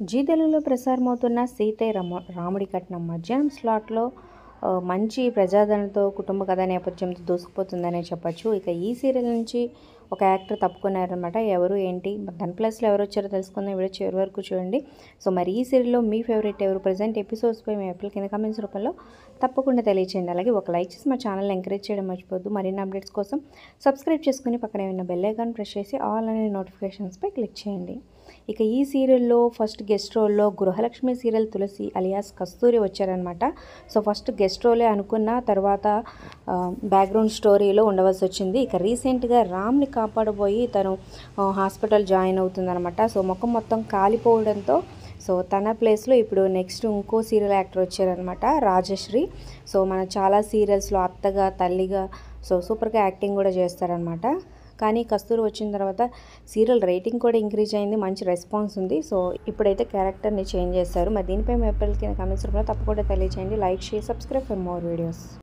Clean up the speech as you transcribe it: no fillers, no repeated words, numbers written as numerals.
G తెలుగులో ప్రసారమవుతున్న సీతే రాముడి కట్నం మధ్యాహ్నం స్లాట్లో మంచి ప్రజాదరణతో కుటుంబ కథా నేపథ్యంతో దూసుకుపోతుందనే చెప్పొచ్చు. ఇక ఈ సీరియల్ నుంచి ఒక యాక్టర్ తప్పుకున్నారనమాట. ఎవరు ఏంటి దాని ప్లస్లో ఎవరు వచ్చారో తెలుసుకుందాం. వీడియో చివరి వరకు చూడండి. సో మరి ఈ సీరియల్లో మీ ఫేవరెట్ ఎవరు, ప్రజెంట్ ఎపిసోడ్స్పై మీ అప్లకి కింద కామెంట్స్ రూపంలో తప్పకుండా తెలియచేయండి. అలాగే ఒక లైక్ చేసి మా ఛానల్ని ఎంకరేజ్ చేయడం మర్చిపోద్దు. మరిన్ని అప్డేట్స్ కోసం సబ్స్క్రైబ్ చేసుకుని పక్కనే ఉన్న బెల్ ఐకాన్ ప్రెస్ చేసి ఆల్ అనే నోటిఫికేషన్స్పై క్లిక్ చేయండి. ఇక ఈ సీరియల్లో ఫస్ట్ గెస్ట్ రోల్లో గృహలక్ష్మి సీరియల్ తులసి అలియాస్ కస్తూరి వచ్చారనమాట. సో ఫస్ట్ గెస్ట్ రోలే అనుకున్న తర్వాత బ్యాక్గ్రౌండ్ స్టోరీలో ఉండవలసి వచ్చింది. ఇక రీసెంట్గా రామ్ని కాపాడబోయి తను హాస్పిటల్ జాయిన్ అవుతుందనమాట. సో ముఖం మొత్తం కాలిపోవడంతో సో తన ప్లేస్లో ఇప్పుడు నెక్స్ట్ ఇంకో సీరియల్ యాక్టర్ వచ్చారనమాట, రాజశ్రీ. సో మన చాలా సీరియల్స్లో అత్తగా తల్లిగా సో సూపర్గా యాక్టింగ్ కూడా చేస్తారనమాట. కానీ కస్తూరి వచ్చిన తర్వాత సీరియల్ రేటింగ్ కూడా ఇంక్రీజ్ అయింది, మంచి రెస్పాన్స్ ఉంది. సో ఇప్పుడైతే క్యారెక్టర్ని చేంజ్ చేస్తారు. మరి దీనిపై మీ ఎప్పటికైనా కామెంట్స్ రూపంలో తప్పకుండా తెలియజేయండి. Like share subscribe for more videos.